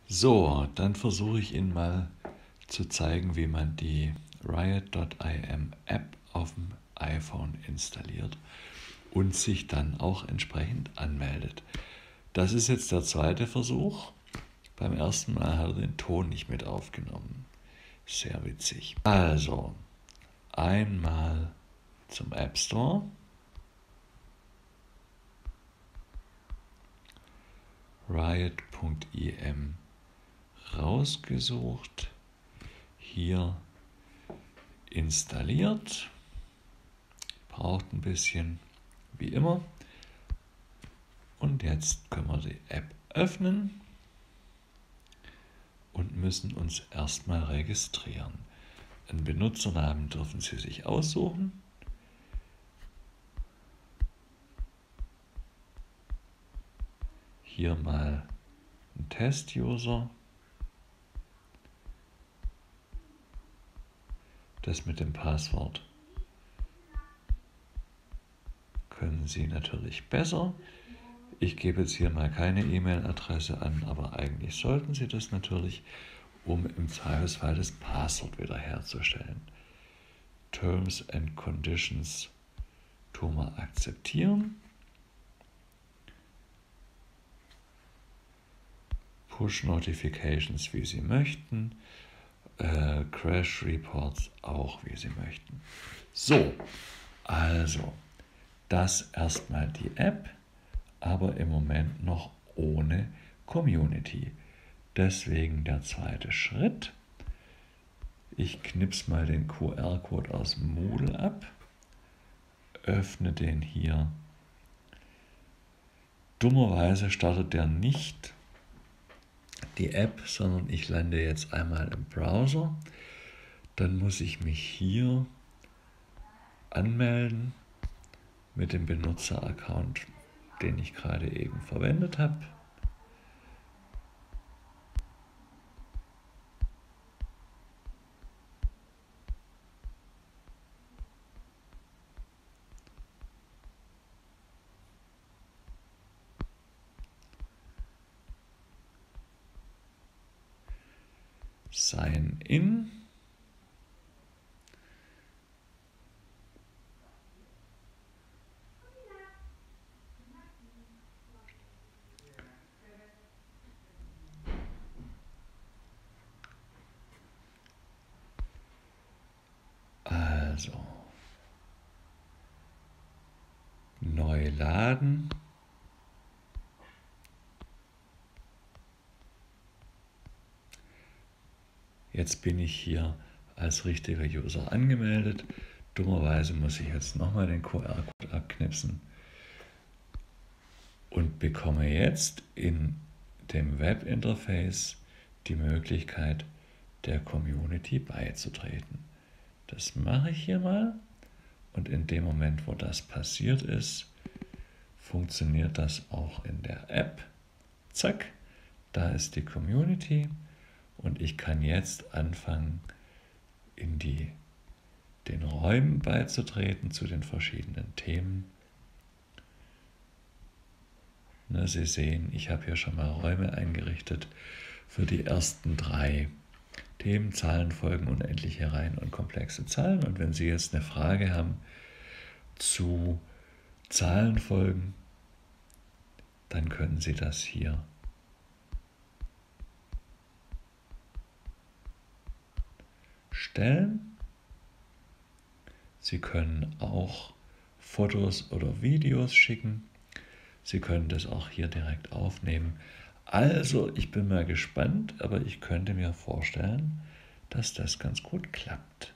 So, dann versuche ich Ihnen mal zu zeigen, wie man die Riot.im App auf dem iPhone installiert und sich dann auch entsprechend anmeldet. Das ist jetzt der zweite Versuch. Beim ersten Mal hat er den Ton nicht mit aufgenommen. Sehr witzig. Also, einmal zum App Store. Riot.im rausgesucht. Hier installiert. Braucht ein bisschen, wie immer. Und jetzt können wir die App öffnen und müssen uns erstmal registrieren. Einen Benutzernamen dürfen Sie sich aussuchen. Hier mal ein Test-User. Das mit dem Passwort können Sie natürlich besser. Ich gebe jetzt hier mal keine E-Mail-Adresse an, aber eigentlich sollten Sie das natürlich, um im Zweifelsfall das Passwort wiederherzustellen. Terms and Conditions tun wir akzeptieren. Push Notifications, wie Sie möchten. Crash Reports auch, wie Sie möchten. So, also das erstmal die App, aber im Moment noch ohne Community. Deswegen der zweite Schritt. Ich knipse mal den QR-Code aus Moodle ab, öffne den hier. Dummerweise startet der nicht die App, sondern ich lande jetzt einmal im Browser. Dann muss ich mich hier anmelden mit dem Benutzeraccount, den ich gerade eben verwendet habe. Sign in. Also, neu laden. Jetzt bin ich hier als richtiger User angemeldet. Dummerweise muss ich jetzt nochmal den QR-Code abknipsen und bekomme jetzt in dem Webinterface die Möglichkeit, der Community beizutreten. Das mache ich hier mal und in dem Moment, wo das passiert ist, funktioniert das auch in der App. Zack, da ist die Community und ich kann jetzt anfangen, in den Räumen beizutreten zu den verschiedenen Themen. Sie sehen, ich habe hier schon mal Räume eingerichtet für die ersten 3 Themen: Zahlenfolgen, unendliche Reihen und komplexe Zahlen. Und wenn Sie jetzt eine Frage haben zu Zahlenfolgen, dann können Sie das hier stellen. Sie können auch Fotos oder Videos schicken. Sie können das auch hier direkt aufnehmen. Also, ich bin mal gespannt, aber ich könnte mir vorstellen, dass das ganz gut klappt.